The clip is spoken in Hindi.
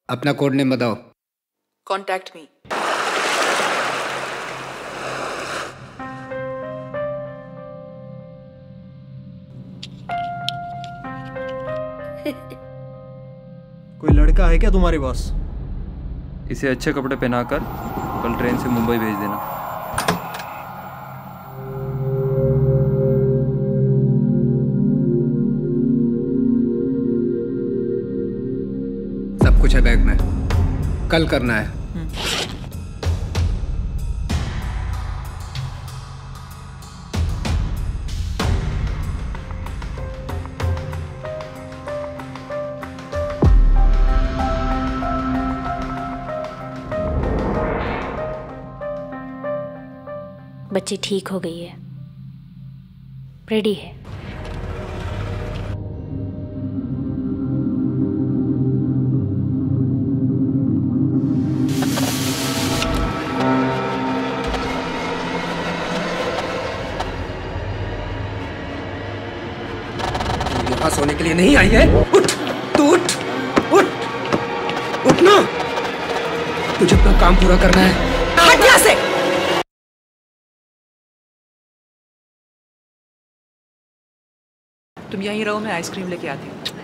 अपना कोड नेम बताओ। Contact me. कोई लड़का है क्या तुम्हारे पास? इसे अच्छे कपड़े पहनाकर कल ट्रेन से मुंबई भेज देना। सब कुछ है बैग में, कल करना है। बच्ची ठीक हो गई है, रेडी है। यहाँ सोने के लिए नहीं आई है। उठ, तू उठ, उठ, उठ ना। तुझे अपना काम पूरा करना है। हट यहाँ से। तुम यहीं रहो, मैं आइसक्रीम लेके आती हूँ।